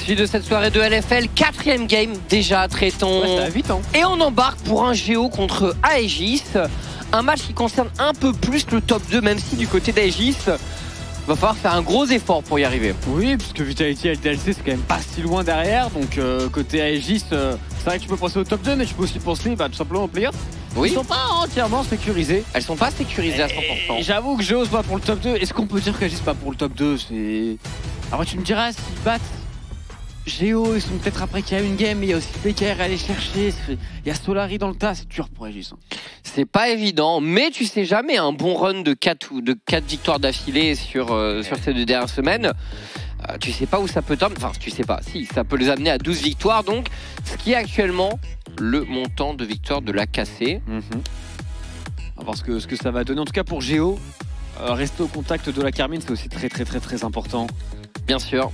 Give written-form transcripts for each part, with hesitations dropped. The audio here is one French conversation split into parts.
Suite de cette soirée de LFL, 4e game déjà, traitons. Ouais, ça va vite, hein. Et on embarque pour un Géo contre Aegis. Un match qui concerne un peu plus le top 2, même si du côté d'Aegis, va falloir faire un gros effort pour y arriver. Oui, puisque Vitality et LDLC, c'est quand même pas si loin derrière. Donc côté Aegis, c'est vrai que tu peux penser au top 2, mais tu peux aussi penser tout simplement aux playoffs. Oui. Ils sont pas entièrement sécurisés. Elles sont pas sécurisées à 100%. Et j'avoue que Géo se bat pour le top 2. Est-ce qu'on peut dire qu'Aegis pas pour le top 2? C'est... Alors tu me diras, s'ils battent Géo, ils sont peut-être après qu'il y a une game, mais il y a aussi PKR à aller chercher. Il y a Solari dans le tas, c'est dur pour Aegis. C'est pas évident, mais tu sais jamais, un bon run de 4 victoires d'affilée sur ces 2 dernières semaines, tu sais pas où ça peut tomber. Enfin, tu sais pas, si, ça peut les amener à 12 victoires, donc ce qui est actuellement le montant de victoire de la KC. On va voir ce que ça va donner. En tout cas pour Géo, rester au contact de la Carmine, c'est aussi très important. Bien sûr.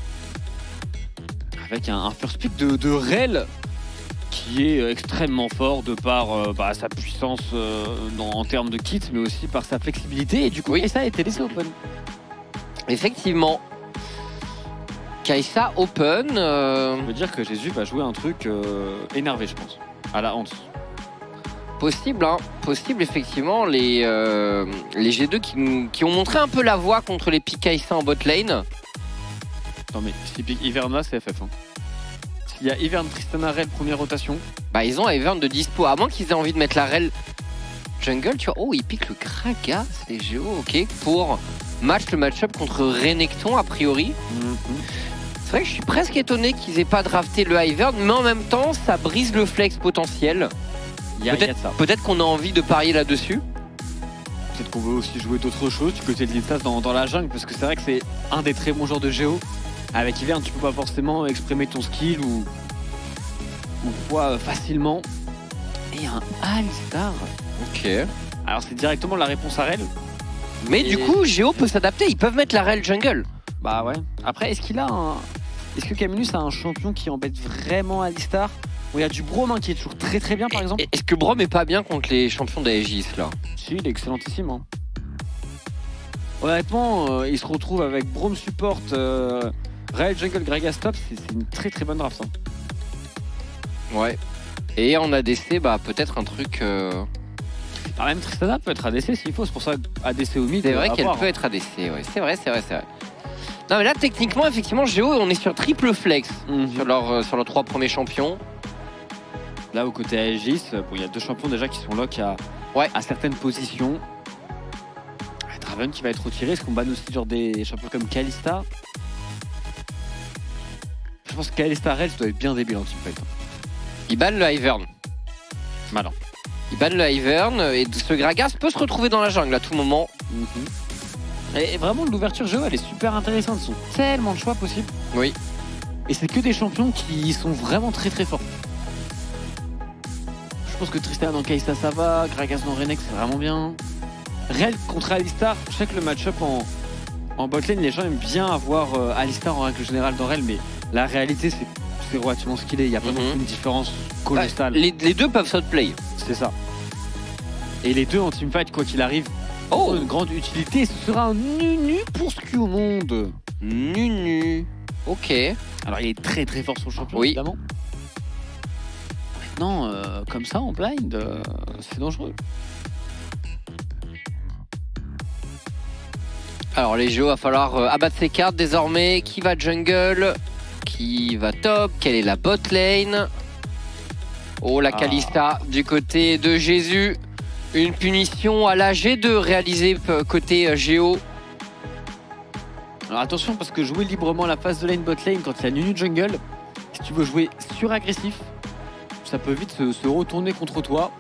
Avec un first pick de Rel qui est extrêmement fort de par sa puissance en termes de kit, mais aussi par sa flexibilité. Et du coup, Kaisa a été laissé open. Effectivement. Kaisa open. Je veux dire que Jésus va jouer un truc énervé, je pense. À la honte. Possible, hein. Possible, effectivement. Les G2 qui ont montré un peu la voie contre les pick Kaisa en bot lane. Attends, mais si pick Ivern c'est FF. Hein. S'il y a Ivern, Tristana, Rel, première rotation. Bah, ils ont Ivern de dispo. À moins qu'ils aient envie de mettre la Rel jungle, tu vois. Oh, ils piquent le Gragas, les Géo, ok. Pour le match-up contre Renekton, a priori. C'est vrai que je suis presque étonné qu'ils aient pas drafté le Ivern, mais en même temps, ça brise le flex potentiel. Peut-être qu'on a envie de parier là-dessus. Peut-être qu'on veut aussi jouer d'autres choses du côté de l'Instas dans la jungle, parce que c'est vrai que c'est un des très bons joueurs de Géo. Avec Ivern, tu peux pas forcément exprimer ton skill ou quoi facilement. Et un Alistar. Ok. Alors c'est directement la réponse à Rel. Mais du coup, Géo peut s'adapter. Ils peuvent mettre la Rel jungle. Bah ouais. Après, est-ce que Camillus a un champion qui embête vraiment Alistar? Bon, il y a du Braum qui est toujours très bien par exemple. Est-ce que Braum est pas bien contre les champions d'Aegis là? Si, il est excellentissime. Hein. Honnêtement, il se retrouve avec Braum support, Rel jungle, Gragas top, c'est une très bonne draft. Hein. Ouais. Et en ADC, bah peut-être un truc. Même Tristana peut être ADC s'il faut, c'est pour ça ADC au mid. C'est vrai qu'elle peut être ADC, ouais. C'est vrai. Non mais là techniquement, effectivement, Géo, on est sur triple flex sur leurs 3 premiers champions. Là au côté Aegis, il y a 2 champions déjà qui sont lock à certaines positions. Draven qui va être retiré, est-ce qu'on banne aussi genre des champions comme Kalista? Je pense que Kalista Rel doit être bien débile en teamfight. Il banne le Ivern. Malin. Il banne le Ivern et ce Gragas peut se retrouver dans la jungle à tout moment. Et vraiment l'ouverture Géo elle est super intéressante, ils ont tellement de choix possibles. Oui. Et c'est que des champions qui sont vraiment très forts. Je pense que Tristana dans Kaisa ça va, Gragas dans Renek c'est vraiment bien. Rel contre Alistar, je sais que le match-up en botlane, les gens aiment bien avoir Alistar en règle générale dans Rel, mais la réalité c'est relativement skillé, il y a pas une différence colossale. Les deux peuvent s'outplay. C'est ça. Et les deux en teamfight, quoi qu'il arrive, ont une grande utilité. Ce sera un nu pour ce qui au monde. Nu. Ok. Alors il est très fort son champion, évidemment. Maintenant, comme ça en blind, c'est dangereux. Alors les Géos, va falloir abattre ses cartes désormais. Qui va jungle? Qui va top? Quelle est la bot lane? Oh, la Kalista du côté de Jésus. Une punition à la G2 réalisée côté Géo. Alors attention, parce que jouer librement la phase de lane bot lane quand il y a Nunu jungle, si tu veux jouer sur-agressif, ça peut vite se retourner contre toi.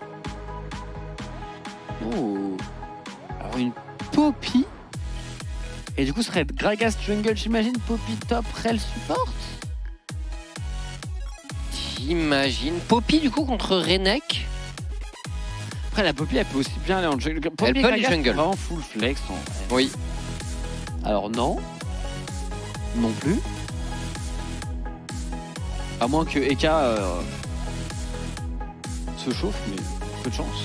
Oh. Alors une Poppy. Et du coup, ce serait Gragas jungle, j'imagine, Poppy top, Rel support. J'imagine. Poppy du coup contre Renek. Après la Poppy elle peut aussi bien aller en jungle. Poppy elle peut aller jungle. Vraiment full flex. Oui. Alors non. Non plus. À moins que Eka se chauffe, mais peu de chance.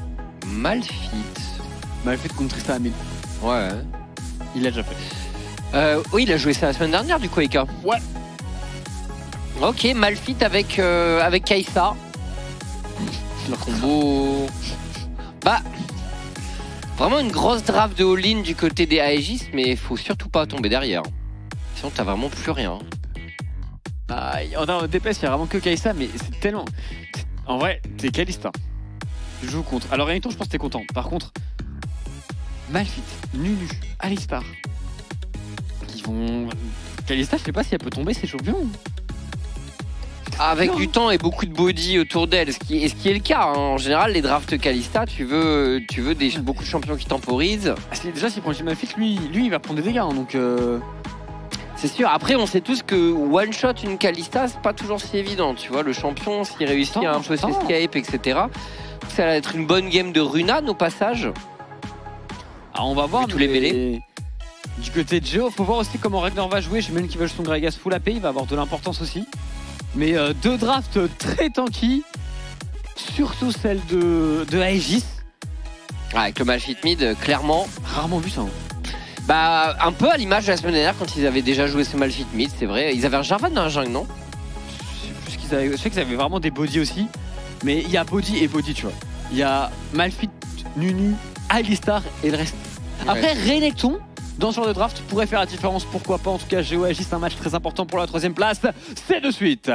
Malphite. Malphite contre Tristana à 1000. Ouais. Il l'a déjà fait. Oui, il a joué ça la semaine dernière du coup, Eka. Ouais. Ok, Malphite avec Kai'Sa. Le combo. Bah. Vraiment une grosse draft de all-in du côté des Aegis, mais il faut surtout pas tomber derrière. Sinon, t'as vraiment plus rien. En DPS, il y a vraiment que Kai'Sa, mais c'est tellement. En vrai, t'es Kalista. Tu joues contre. Alors, Renekton, je pense que t'es content. Par contre, Malphite, Nunu, Alistar. Ils vont. Kalista, je sais pas si elle peut tomber, c'est champion. Avec Non. du temps et beaucoup de body autour d'elle, ce qui est le cas. Hein. En général, les drafts Kalista, tu veux beaucoup de champions qui temporisent. Déjà, s'il prend le Malphite, lui, il va prendre des dégâts. Hein, donc. C'est sûr. Après, on sait tous que one shot une Kalista, c'est pas toujours si évident. Tu vois, le champion, s'il réussit à un peu s'escape, etc. Ça va être une bonne game de Runan au passage. Alors, on va voir tous les mêlés. Du côté de Géo, faut voir aussi comment Ragnar va jouer. J'imagine qu'il va jouer son Gragas full AP, il va avoir de l'importance aussi. Mais deux drafts très tanky, surtout celle de Aegis. Avec le Malphite mid, clairement. Rarement vu ça. Hein. Bah, un peu à l'image de la semaine dernière quand ils avaient déjà joué ce Malphite mid, c'est vrai. Ils avaient un Jarvan dans un jungle, non? Je sais plus ce qu'ils avaient. Je sais qu'ils avaient vraiment des body aussi. Mais il y a body et body, tu vois. Il y a Malphite, Nunu, Alistar et le reste. Après, Renekton, dans ce genre de draft, pourrait faire la différence. Pourquoi pas? En tout cas, Géo Aegis, c'est un match très important pour la 3ème place. C'est de suite.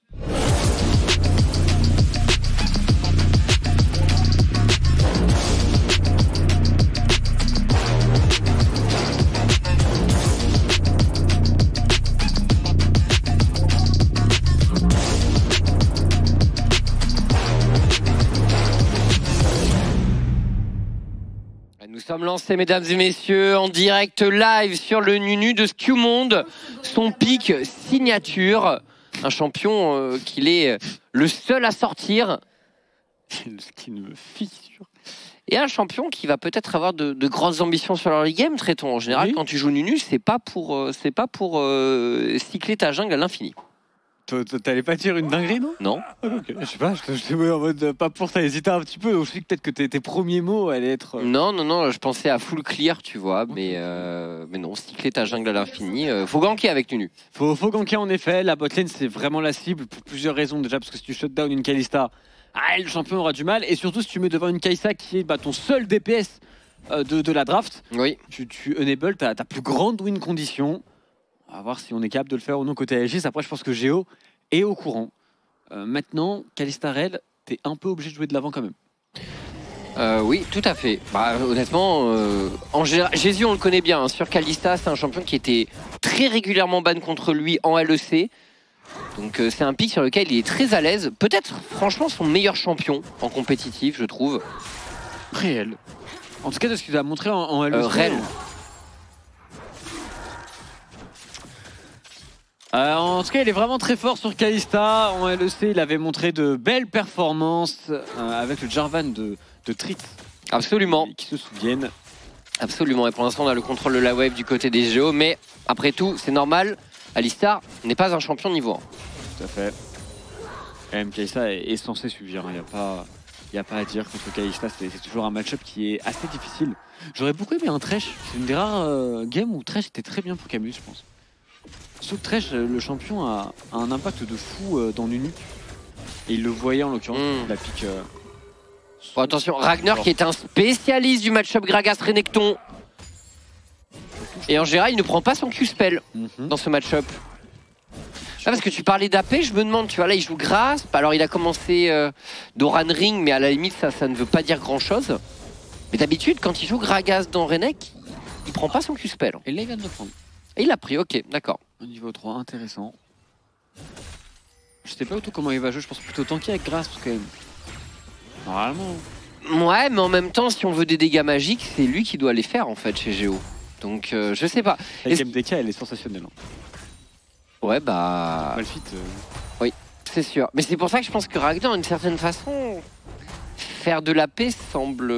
Nous sommes lancés, mesdames et messieurs, en direct live sur le Nunu de Skewmonde. Son pic signature. Un champion qu'il est le seul à sortir. Ce qui me fissure. Et un champion qui va peut-être avoir de grandes ambitions sur leur game, traitons. En général, quand tu joues Nunu, c'est pas pour cycler ta jungle à l'infini. T'allais pas dire une dinguerie, non? Non. Okay. Je sais pas, je en mode pas pour ça, hésiter un petit peu. Donc je sais que peut-être que tes premiers mots allaient être. Non, je pensais à full clear, tu vois, mais non, cycler ta jungle à l'infini. Faut ganker avec Nunu. Faut ganker en effet. La botlane, c'est vraiment la cible pour plusieurs raisons. Déjà, parce que si tu shutdown une Kalista, le champion aura du mal. Et surtout, si tu mets devant une Kai'Sa qui est ton seul DPS de la draft, oui. tu enable ta plus grande win condition. On va voir si on est capable de le faire ou non côté Aegis. Après, je pense que Géo est au courant. Maintenant, Kalista Rell, t'es un peu obligé de jouer de l'avant quand même. Oui, tout à fait. Bah, honnêtement, en général, Jésus, on le connaît bien. Hein. Sur Kalista, c'est un champion qui était très régulièrement ban contre lui en LEC. Donc c'est un pick sur lequel il est très à l'aise. Peut-être, franchement, son meilleur champion en compétitif, je trouve. Réel. En tout cas, de ce qu'il a montré en LEC. Rell. En tout cas, il est vraiment très fort sur Kalista. En LEC, il avait montré de belles performances avec le Jarvan de Trit. Absolument. Qui se souviennent. Absolument. Et pour l'instant, on a le contrôle de la wave du côté des Géos. Mais après tout, c'est normal. Alistar n'est pas un champion niveau 1. Tout à fait. Kalista est censé suivre. Il n'y a pas à dire contre Kalista. C'est toujours un match-up qui est assez difficile. J'aurais beaucoup aimé un Thresh. C'est une des rares games où Thresh était très bien pour Camus, je pense. Sauf que Thresh, le champion, a un impact de fou dans Nunu. Et il le voyait en l'occurrence, la pique. Bon, attention, Ragnar qui est un spécialiste du match-up Gragas-Renekton. Et en général, il ne prend pas son Q-spell dans ce match-up. Parce que tu parlais d'AP, je me demande, tu vois, là il joue Grasp. Alors il a commencé Doran Ring, mais à la limite, ça ne veut pas dire grand-chose. Mais d'habitude, quand il joue Gragas dans Renek, il prend pas son Q-spell. Et là, il vient de le prendre. Et il l'a pris, ok, d'accord. Au niveau 3, intéressant. Je sais pas du tout comment il va jouer, je pense plutôt tanky avec Grasp quand même. Normalement. Ouais, mais en même temps, si on veut des dégâts magiques, c'est lui qui doit les faire en fait chez Géo. Donc je sais pas. La game DK, elle est sensationnelle. Hein. Ouais, bah. Malphite. Oui, c'est sûr. Mais c'est pour ça que je pense que Ragnar, d'une certaine façon, faire de la paix semble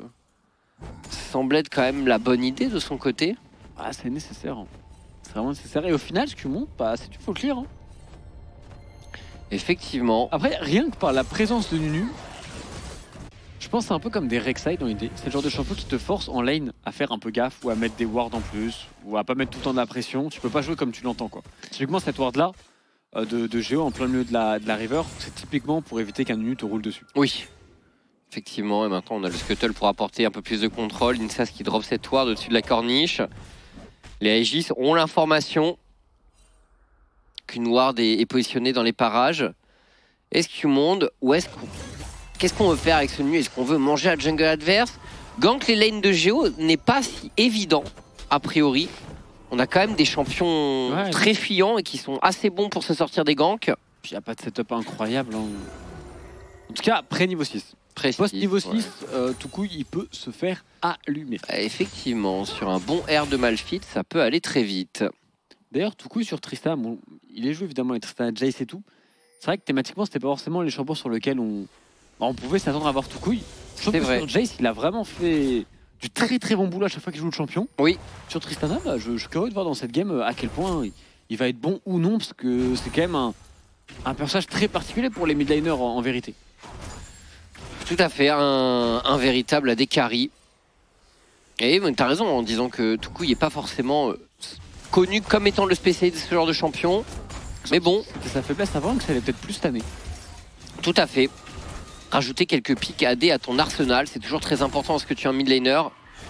être quand même la bonne idée de son côté. Ah, c'est nécessaire. Hein. C'est vraiment nécessaire. Et au final, ce qui monte, bah, c'est du faut clear. Hein. Effectivement. Après, rien que par la présence de Nunu, Je pense que c'est un peu comme des Rek'Sai dans l'idée. C'est le genre de champion qui te force en lane à faire un peu gaffe ou à mettre des wards en plus ou à pas mettre tout le temps de la pression. Tu peux pas jouer comme tu l'entends quoi. Typiquement cette ward là de Géo en plein milieu de la river, c'est typiquement pour éviter qu'un Nunu te roule dessus. Oui. Effectivement, et maintenant on a le Scuttle pour apporter un peu plus de contrôle. Linsas qui drop cette ward au-dessus de la corniche. Les Aegis ont l'information qu'une ward est positionnée dans les parages. Est-ce qu'il monte ou est-ce qu'on... Qu'est-ce qu'on veut faire avec ce Nunu? Est-ce qu'on veut manger la jungle adverse? Gank les lanes de Géo n'est pas si évident, a priori. On a quand même des champions très fuyants et qui sont assez bons pour se sortir des ganks. Puis il n'y a pas de setup incroyable. Hein. En tout cas, après niveau 6. Post niveau 6, Toucouille, il peut se faire allumer. Effectivement, sur un bon air de Malphite, ça peut aller très vite. D'ailleurs, Toucouille sur Tristana, bon, il est joué évidemment avec Tristana, Jace et tout. C'est vrai que thématiquement, c'était pas forcément les champions sur lesquels on pouvait s'attendre à voir Toucouille. Je trouve que sur Jace, il a vraiment fait du très très bon boulot à chaque fois qu'il joue le champion. Oui. Sur Tristana, bah, je suis curieux de voir dans cette game à quel point il va être bon ou non, parce que c'est quand même un personnage très particulier pour les midlaners en vérité. Tout à fait, un véritable AD carry. Et t'as raison en disant que Toucouille n'est pas forcément connu comme étant le spécialiste de ce genre de champion. Mais bon. C'était sa faiblesse avant que ça allait peut-être plus cette année. Tout à fait. Rajouter quelques pics AD à ton arsenal, c'est toujours très important parce que tu es un mid laner.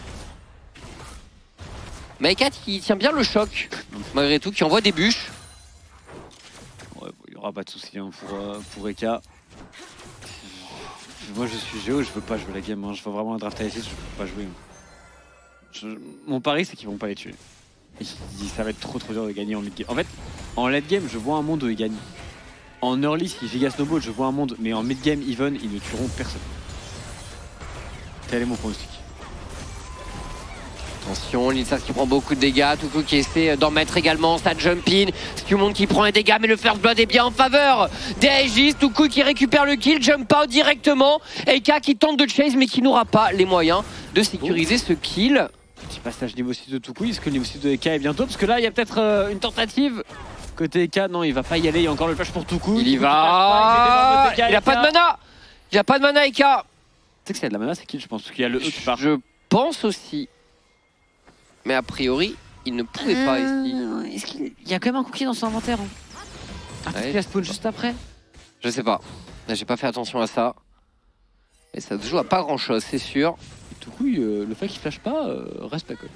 Maïkat qui tient bien le choc, malgré tout, qui envoie des bûches. Ouais, il n'y aura pas de souci hein, pour Eka. Moi je suis Géo, je veux pas jouer la game, hein. Je veux vraiment un draft ASS, je peux pas jouer. Mon pari c'est qu'ils vont pas les tuer. Ça va être trop dur de gagner en mid game. En fait, en late game, je vois un monde où ils gagnent. En early, si Giga Snowball, je vois un monde, mais en mid game, even, ils ne tueront personne. Tel est mon pronostic. Attention, Linsas qui prend beaucoup de dégâts, Toucouille qui essaie d'en mettre également, ça jump in, Skumond qui prend un dégât, mais le first blood est bien en faveur des Aegis, Toucouille qui récupère le kill, jump out directement, Eka qui tente de chase mais qui n'aura pas les moyens de sécuriser ce kill. Petit passage niveau 6 de Toucouille, est-ce que le niveau 6 de Eka est bientôt? Parce que là, il y a peut-être une tentative. Côté Eka, non, il va pas y aller, il y a encore le flash pour Toucouille. Il y va, il a pas de mana. Il a pas de mana Eka. Tu sais que s'il y a de la mana, c'est kill, je pense, parce qu'il y a le E qui part. Je pense aussi. Mais a priori, il ne pouvait pas ici. Est-ce qu'il y a quand même un cookie dans son inventaire hein. Ah, il a spawn juste après? Je sais pas. J'ai pas fait attention à ça. Et ça se joue à pas grand chose, c'est sûr. Et Toucouille, le fait qu'il flash pas, reste à côté.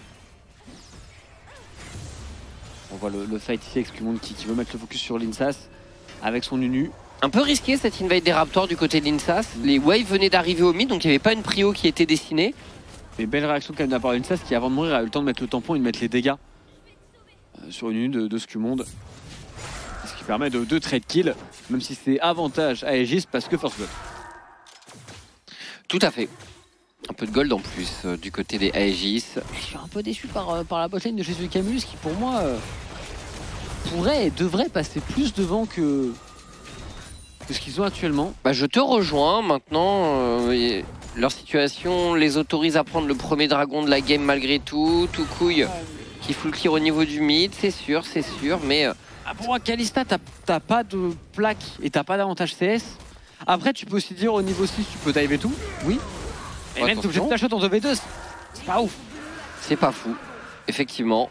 On voit le fight ici avec Skumond qui veut mettre le focus sur Linsas avec son Nunu. Un peu risqué cette invade des Raptors du côté de Linsas. Les waves venaient d'arriver au mid, donc il n'y avait pas une prio qui était dessinée. Mais belle réaction quand même de la part de Linsas qui avant de mourir a eu le temps de mettre le tampon et de mettre les dégâts sur une Nunu de Skumond. Ce qui permet de trade kill, même si c'est avantage à Aegis parce que First Blood. Tout à fait. Un peu de gold en plus du côté des Aegis. Je suis un peu déçu par la botlane de Jésus Camulus qui pour moi pourrait et devrait passer plus devant que ce qu'ils ont actuellement. Bah, je te rejoins maintenant. Leur situation les autorise à prendre le premier dragon de la game malgré tout. Toucouille qui full clear au niveau du mid, c'est sûr, mais... Pour moi, Kalista, t'as pas de plaque et t'as pas d'avantage CS. Après, tu peux aussi dire au niveau 6, tu peux dive et tout, oui. Et même t'es obligé de flash out en 2v2, c'est pas ouf. C'est pas fou, effectivement.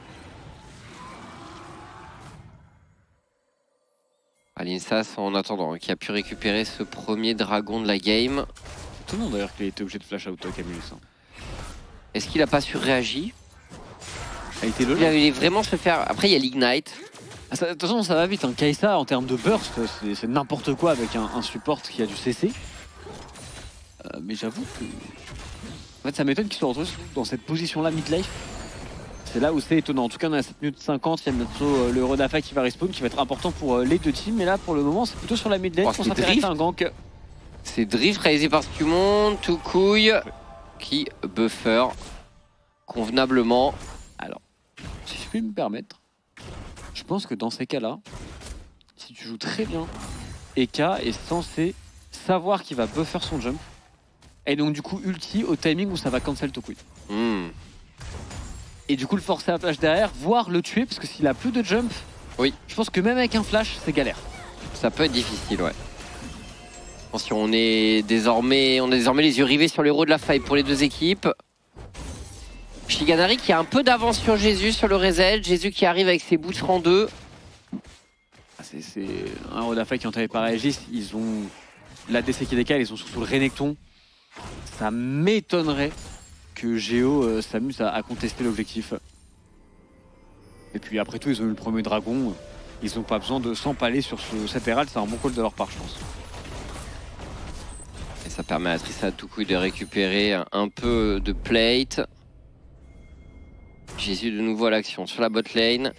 Linsas, en attendant, qui a pu récupérer ce premier dragon de la game. Tout le monde d'ailleurs qu'il a été obligé de flash out Camulus. Est-ce qu'il a pas surréagi? Il allait vraiment se faire... Après, il y a l'Ignite. De toute façon, ça va vite. Kai'Sa, en termes de burst, c'est n'importe quoi avec un support qui a du CC. Mais j'avoue que... En fait, ça m'étonne qu'il soit retrouvé dans cette position-là mid-life. C'est là où c'est étonnant. En tout cas, on a 7 minutes 50. Il y a bientôt le Rodafa qui va respawn, qui va être important pour les deux teams. Mais là, pour le moment, c'est plutôt sur la mid-lane qu'on s'intéresse à un gank. C'est drift réalisé par Skumond, Toucouille qui buffer convenablement. Alors, si je puis me permettre, je pense que dans ces cas-là, si tu joues très bien, Eka est censé savoir qu'il va buffer son jump. Et donc du coup ulti au timing où ça va cancel Toucouille. Et du coup le forcer à flash derrière, voire le tuer, parce que s'il a plus de jump, oui, je pense que même avec un flash, c'est galère. Ça peut être difficile, ouais. Attention, on a désormais les yeux rivés sur l'héros de la faille pour les deux équipes. Shiganari qui a un peu d'avance sur Jésus sur le reset. Jésus qui arrive avec ses boots rang 2. C'est un héros de la faille qui ont été par Aegis. Ils ont l'ADC qui décale, ils ont surtout le Renekton. Ça m'étonnerait que Géo s'amuse à contester l'objectif. Et puis après tout, ils ont eu le premier dragon. Ils n'ont pas besoin de s'empaler sur cet Herald. C'est un bon call de leur part, je pense. Et ça permet à Trissa Toucouille de récupérer un peu de plate. Jésus de nouveau à l'action sur la bot lane.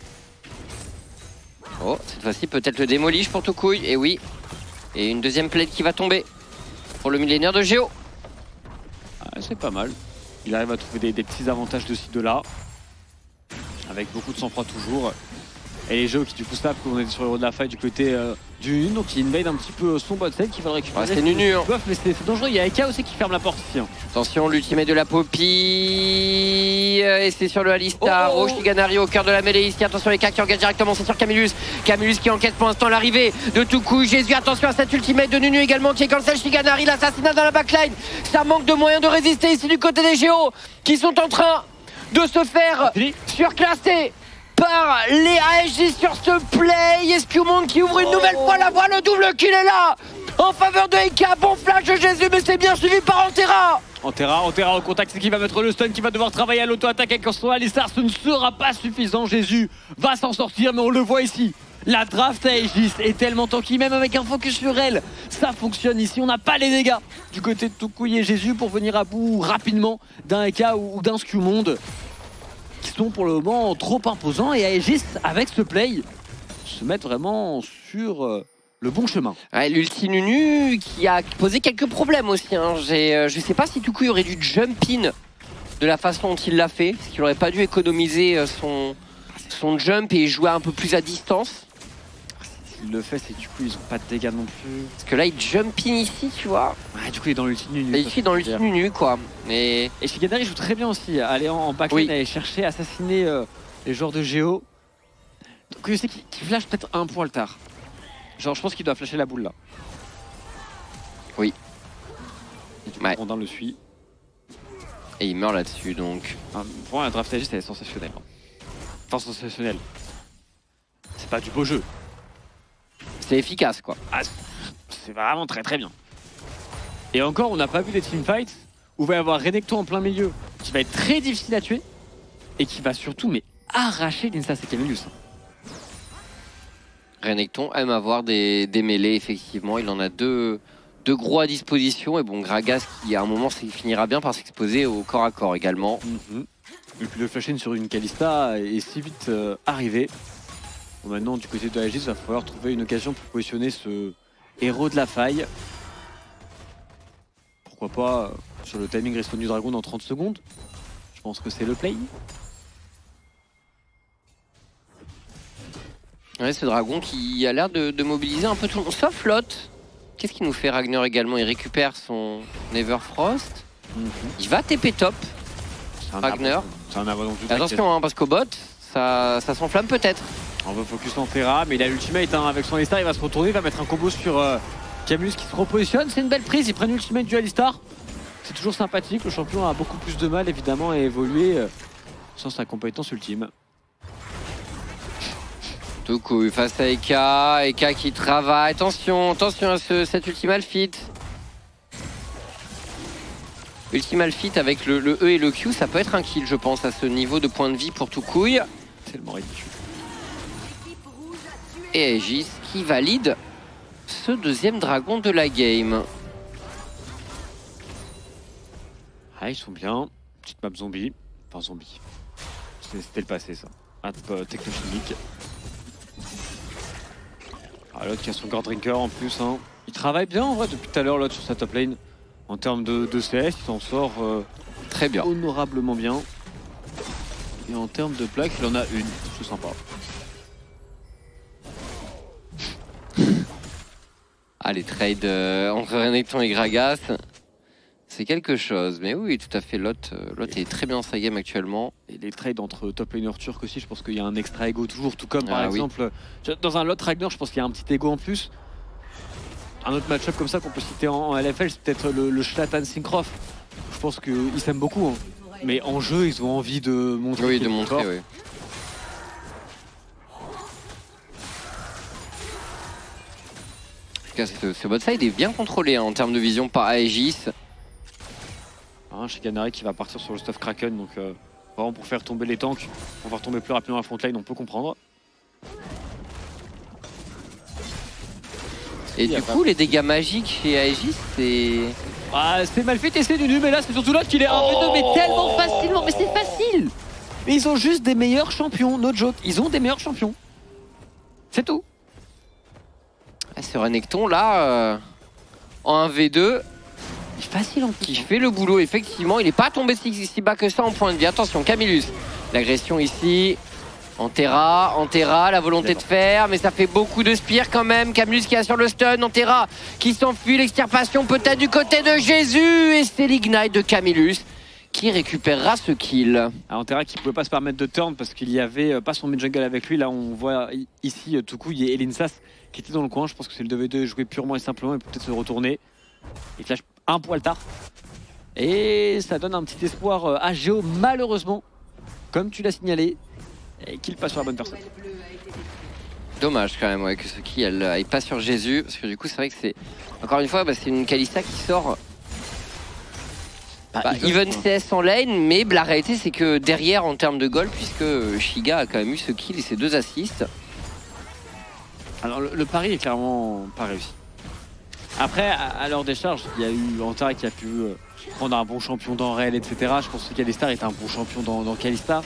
Oh, cette fois-ci peut-être le démolish pour Toucouille. Et oui. Et une deuxième plate qui va tomber pour le millénaire de Géo. Ah, c'est pas mal. Il arrive à trouver des petits avantages de ci, de là. Avec beaucoup de sang-froid toujours. Et les Géo qui du coup savent qu'on est sur le héros de la faille du côté du Nunu. Donc il invade un petit peu son bot lane qui va le récupérer. Ah, c'est Nunu. Hein. Mais c'est dangereux. Il y a Eka aussi qui ferme la porte ici. Hein. Attention, l'ultimate de la Poppy. Et c'est sur le Alistar. Oh, Shiganari au cœur de la mêlée ici. Attention, Eka qui engage directement. C'est sur Camillus. Camillus qui enquête pour l'instant l'arrivée de Toucouille. Jésus, attention à cette ultimate de Nunu également qui est cancel. Shiganari, l'assassinat dans la backline. Ça manque de moyens de résister ici du côté des Géos qui sont en train de se faire surclasser par les Aegis sur ce play. Escumond qui ouvre une nouvelle fois la voie. Le double kill est là en faveur de Eka. Bon flash de Jésus, mais c'est bien suivi par Antera. Antera au contact, c'est qui va mettre le stun, qui va devoir travailler à l'auto-attaque avec son Alistar. Ce ne sera pas suffisant. Jésus va s'en sortir, mais on le voit ici. La draft Aegis est tellement tanky, même avec un focus sur elle. Ça fonctionne ici. On n'a pas les dégâts du côté de Toucouille et Jésus pour venir à bout rapidement d'un Eka ou d'un Scumond qui sont pour le moment trop imposants. Et Aegis, avec ce play, se mettent vraiment sur le bon chemin. Ouais, l'ulti Nunu qui a posé quelques problèmes aussi. Hein. Je sais pas si Toucouille aurait dû jump in de la façon dont il l'a fait. Parce qu'il aurait pas dû économiser son jump et jouer un peu plus à distance. Il le fait, c'est que du coup ils ont pas de dégâts non plus. Parce que là il jump in ici, tu vois. Ouais, du coup il est dans l'ulti Nunu. Et il est dans l'ulti Nunu quoi. Et Shiganari joue très bien aussi, aller en backline, oui. Aller chercher, assassiner les joueurs de Géo. Donc je sais qu'il flash peut-être un point le tard. Genre je pense qu'il doit flasher la boule là. Oui. Et du coup, ouais. Rondin le suit. Et il meurt là-dessus donc. Pour moi la draft Aegis elle est sensationnelle. Enfin sensationnelle. C'est pas du beau jeu. C'est efficace quoi. Ah, c'est vraiment très très bien. Et encore, on n'a pas vu des teamfights où il va y avoir Renekton en plein milieu qui va être très difficile à tuer et qui va surtout arracher l'Insta Camillus. Renekton aime avoir des mêlées effectivement. Il en a deux gros à disposition. Et bon, Gragas qui à un moment finira bien par s'exposer au corps à corps également. Et puis le flash-in sur une Kalista est si vite arrivé. Bon, maintenant, du côté de Aegis, il va falloir trouver une occasion pour positionner ce héros de la faille. Pourquoi pas sur le timing respawn du dragon dans 30 secondes. Je pense que c'est le play. Ouais, ce dragon qui a l'air de mobiliser un peu tout le monde. Sauf Lot. Qu'est-ce qu'il nous fait Ragnar également? Il récupère son Neverfrost. Il va TP top. Ragnar. C'est un abandon tout. Attention hein, parce qu'au bot, ça s'enflamme peut-être. On va focus en Terra, mais il a l'ultimate hein, avec son Alistar, il va se retourner, il va mettre un combo sur Camillus qui se repositionne. C'est une belle prise, il prend l'ultimate du Alistar. C'est toujours sympathique, le champion a beaucoup plus de mal évidemment à évoluer sans sa compétence ultime. Toucouille face à Eka, Eka qui travaille. Attention à cet ultimal fit. Ultimal fit avec le E et le Q, ça peut être un kill je pense à ce niveau de point de vie pour Toucouille. Tellement ridicule. Et Aegis qui valide ce deuxième dragon de la game. Ah, ils sont bien. Petite map zombie. Enfin, zombie. C'était le passé, ça. Technochimique. Ah, l'autre qui a son Guard Drinker en plus. Hein. Il travaille bien en vrai depuis tout à l'heure l'autre sur sa top lane. En termes de CS, il s'en sort très bien. Honorablement bien. Et en termes de plaques, il en a une. C'est sympa. Ah, les trades entre Renekton et Gragas, c'est quelque chose. Mais oui, tout à fait, Lot est très bien dans sa game actuellement. Et les trades entre top laner turc aussi, je pense qu'il y a un extra ego toujours. Tout comme par oui. exemple, dans un lot Ragnar, je pense qu'il y a un petit ego en plus. Un autre match-up comme ça qu'on peut citer en LFL, c'est peut-être le Zlatan Syncroft. Je pense qu'ils s'aiment beaucoup. Hein. Mais en jeu, ils ont envie de montrer. Oui, de montrer, oui. Ce bot side est bien contrôlé hein, en termes de vision par Aegis. Shiganari qui va partir sur le stuff Kraken, donc vraiment pour faire tomber les tanks, on va retomber plus rapidement à la frontline, on peut comprendre. Et du coup, les dégâts magiques chez Aegis, c'est... Ah, c'est mal fait tester Nunu, mais là c'est surtout là qu'il est 1v2, mais tellement facilement, mais c'est facile. Mais ils ont juste des meilleurs champions, no joke, ils ont des meilleurs champions. C'est tout. Ce Renekton là, en 1v2, il est facile en plus. Qui fait le boulot, effectivement. Il n'est pas tombé si bas que ça en point de vie. Attention, Camillus, l'agression ici. Antera, la volonté de faire, mais ça fait beaucoup de spire quand même. Camillus qui a sur le stun, Antera qui s'enfuit, l'extirpation peut-être du côté de Jésus. Et c'est l'ignite de Camillus qui récupérera ce kill. Antera qui ne pouvait pas se permettre de turn parce qu'il n'y avait pas son mid-jungle avec lui. Là on voit ici Tuku, il y a Elinsas qui était dans le coin. Je pense que c'est le 2v2 jouer purement et simplement et peut-être se retourner. Il flash un poil tard. Et ça donne un petit espoir à Géo, malheureusement, comme tu l'as signalé, et qu'il passe sur la bonne personne. Dommage quand même ouais, que ce kill aille pas sur Jésus, parce que du coup c'est vrai que c'est, encore une fois, c'est une Kalista qui sort even CS en lane, mais la réalité c'est que derrière en termes de goal, puisque Shiga a quand même eu ce kill et ses 2 assists. Alors le pari est clairement pas réussi. Après, à l'heure des charges, il y a eu Antara qui a pu prendre un bon champion dans Rel, etc. Je pense que Kalista est un bon champion dans Kalista.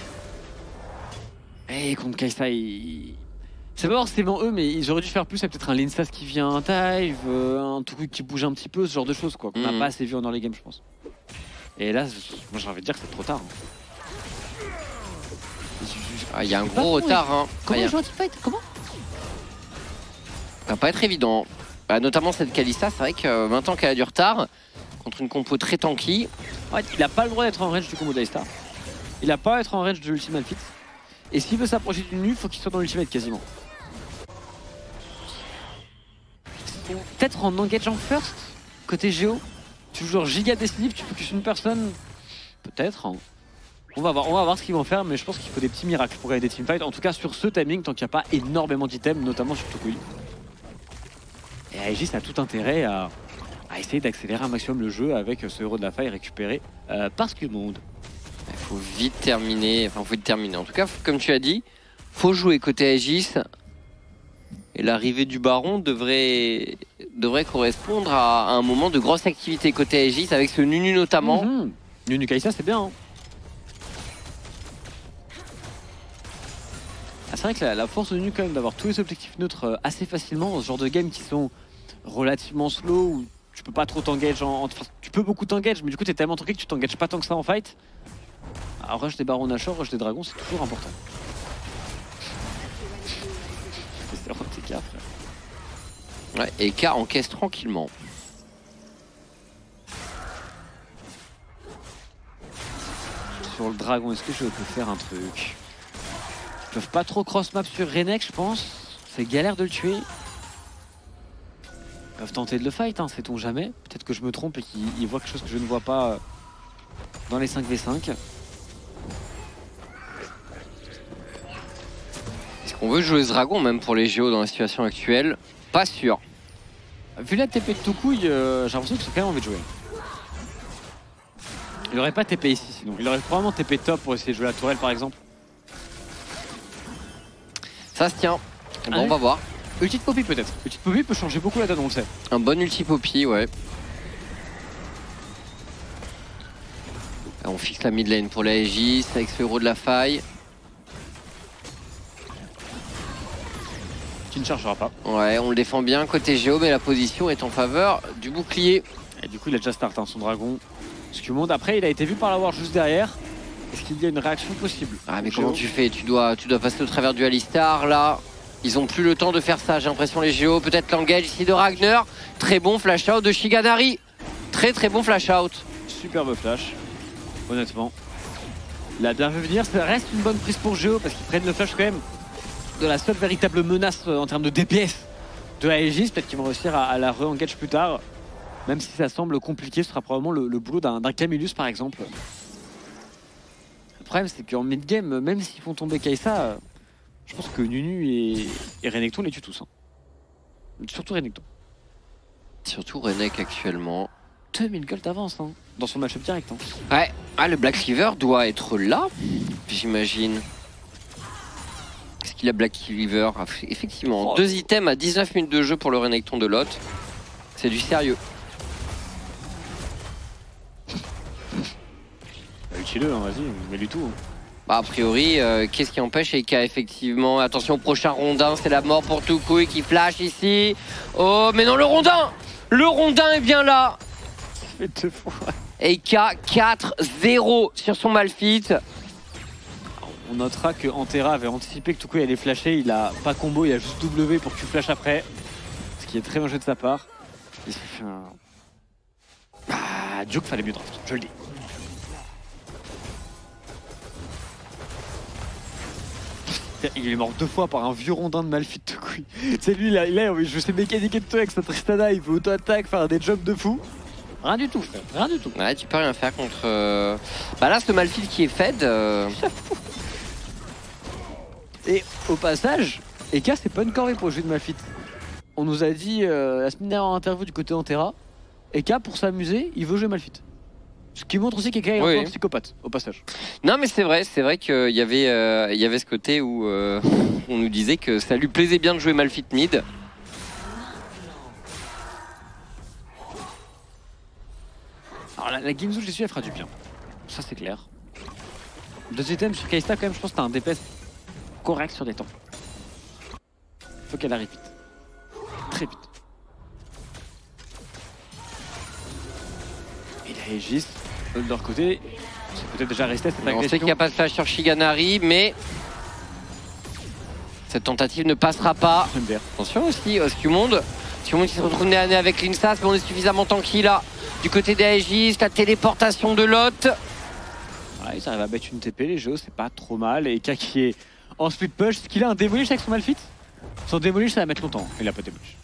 Et contre Kalista, c'est pas forcément eux, mais ils auraient dû faire plus. C'est peut-être un Linsas qui vient un dive, un Tuku qui bouge un petit peu, ce genre de choses quoi. Qu'on n'a pas assez vu dans les games, je pense. Et là, moi j'ai envie de dire que c'est trop tard. Il y a un gros retard. Hein. Comment jouer un teamfight? Comment? Ça va pas être évident. Notamment cette Kalista, c'est vrai que maintenant qu'elle a du retard, contre une compo très tanky. Ouais, il a pas le droit d'être en range du combo d'Aistar. Il a pas à être en range de l'ultimate fit. Et s'il veut s'approcher du nu, il faut qu'il soit dans l'ultimate quasiment. Peut-être en engageant first, côté Géo. Tu joues genre giga décisif, tu focuses une personne. Peut-être. Hein. On va voir ce qu'ils vont faire, mais je pense qu'il faut des petits miracles pour gagner des teamfights. En tout cas sur ce timing, tant qu'il n'y a pas énormément d'items, notamment sur Tukuy. Et Aegis a tout intérêt à essayer d'accélérer un maximum le jeu avec ce héros de la faille récupéré par Skewmound. Il faut vite terminer, En tout cas, comme tu as dit, faut jouer côté Aegis. Et l'arrivée du Baron devrait correspondre à un moment de grosse activité côté Aegis, avec ce Nunu notamment. Nunu Kalista, c'est bien. Hein. Ah, c'est vrai que la force de Nunu quand même d'avoir tous les objectifs neutres assez facilement dans ce genre de game qui sont relativement slow, où tu peux pas trop t'engage tu peux beaucoup t'engage, mais du coup t'es tellement tranquille que tu t'engages pas tant que ça en fight. Alors rush des barons Nashor, rush des dragons, c'est toujours important. C'est vraiment TK, frère. Ouais, et K encaisse tranquillement. Sur le dragon, est-ce que je peux faire un truc? Ils peuvent pas trop cross-map sur Renek, je pense. C'est galère de le tuer. Ils peuvent tenter de le fight, hein, sait-on jamais. Peut-être que je me trompe et qu'ils voient quelque chose que je ne vois pas dans les 5v5. Est-ce qu'on veut jouer ce dragon même pour les Géos dans la situation actuelle? Pas sûr. Vu la TP de Tukuy, j'ai l'impression qu'ils ont quand même envie de jouer. Il aurait pas TP ici sinon. Il aurait probablement TP top pour essayer de jouer la tourelle par exemple. Ça se tient. Bon, on va voir. Ulti de Poppy peut-être. Ulti de Poppy peut changer beaucoup la donne, on le sait. Un bon ulti Poppy, ouais. On fixe la mid lane pour la Aegis avec ce héros de la faille. Qui ne chargera pas. Ouais, on le défend bien côté Géo, mais la position est en faveur du bouclier. Et du coup, il a déjà start hein, son dragon. Skewmound, après, il a été vu par la ward juste derrière. Est-ce qu'il y a une réaction possible? Ah, mais comment tu fais? Tu dois passer au travers du Alistar là. Ils ont plus le temps de faire ça, j'ai l'impression, les Géos. Peut-être l'engage ici de Ragnar. Très bon flash out de Shiganari. Très bon flash out. Superbe flash, honnêtement. Il a bien vu venir, ça reste une bonne prise pour Géo parce qu'ils prennent le flash quand même de la seule véritable menace en termes de DPS de Aegis, peut-être qu'ils vont réussir à la re-engage plus tard. Même si ça semble compliqué, ce sera probablement le boulot d'un Camillus par exemple. Le problème c'est qu'en mid-game, même s'ils font tomber Kai'Sa, je pense que Nunu et Renekton les tuent tous. Hein. Surtout Renekton. Surtout Renek actuellement. 2000 gold d'avance hein, dans son match-up direct. Hein. Ouais, ah, le Black Cleaver doit être là, j'imagine. Est-ce qu'il a Black Cleaver? Ah, effectivement, 2 items à 19 minutes de jeu pour le Renekton de Lot. C'est du sérieux. Utilise-le, hein, vas-y, mets du tout. Bah, a priori, qu'est-ce qui empêche Eka effectivement? Attention, prochain rondin, c'est la mort pour Toucouille qui flash ici. Oh, mais non, le rondin! Le rondin est bien là! Eka 4-0 sur son Malphite. On notera que Antera avait anticipé que Toucouille allait flasher. Il a pas combo, il a juste W pour que tu flashes après. Ce qui est très bien joué de sa part. Il s'est fait un... Ah, Duke fallait mieux draft, je le dis. Il est mort 2 fois par un vieux rondin de Malphite Toucouille. C'est lui, là, je sais mécaniquer de toi avec sa Tristana, il veut auto-attaque, faire des jumps de fou. Rien du tout, frère. Rien du tout. Ouais, tu peux rien faire contre... Bah là, ce Malphite qui est fed... Et au passage, Eka, c'est pas une corvée pour le jeu de Malphite. On nous a dit la semaine dernière en interview du côté Antera, Eka, pour s'amuser, il veut jouer Malphite. Ce qui montre aussi qu'Eka est un psychopathe, au passage. Non, mais c'est vrai qu'il y avait ce côté où on nous disait que ça lui plaisait bien de jouer Malphite mid. Alors la Ginzu, je suis, elle fera du bien. Ça, c'est clair. 2 items sur Kai'Sa, quand même, je pense que t'as un DPS correct sur les temps. Faut qu'elle arrive vite. Très vite. Et la Aegis, de leur côté, c'est peut-être déjà resté cette agression. On sait qu'il n'y a pas de flash sur Shiganari, mais cette tentative ne passera pas. Attention aussi, Oscumonde qui se retrouve nez à nez avec Linsas, mais on est suffisamment tanky là. Du côté des Aegis, la téléportation de Lot. Voilà, ils arrivent à mettre une TP, les jeux, c'est pas trop mal. Et Eka qui est en split push, est-ce qu'il a un démolish avec son Malphite? Son démolish, ça va mettre longtemps. Il a pas de démolish.